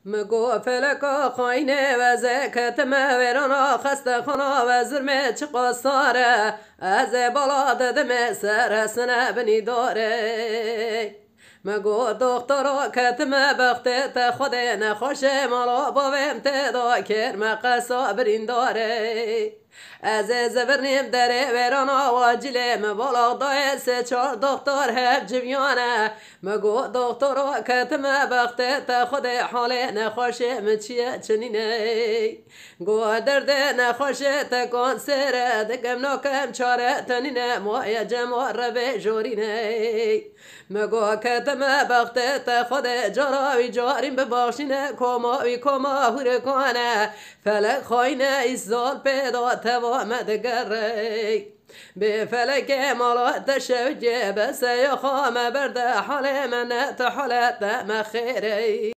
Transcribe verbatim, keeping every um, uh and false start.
مگو فلکا خاینه و زکت مورنا خسته خنا و زرمه چه قصاره از بالا ددم سر سنه بنی داره مگو دخترا کتم بخت خود نخوش مالا باوم تدا کرم قصا برین داره از زبرنیم دره ویرانا واجله مبالا دای سه چار دختر هف جویانه مگو دخترا کتم بخت خود حال نخوش مچیه چنینه گو درد نخوش تکان سره دکم ناکم چاره تنینه مای جمع ربه جورینه مگو کتم بخت خود جراوی جاریم بباشینه کماوی کما هور کنه فلک خاینه ایزال پیدا توامد گره به فلک مالات شوجه بس یا خام برده حال من تحلت مخیره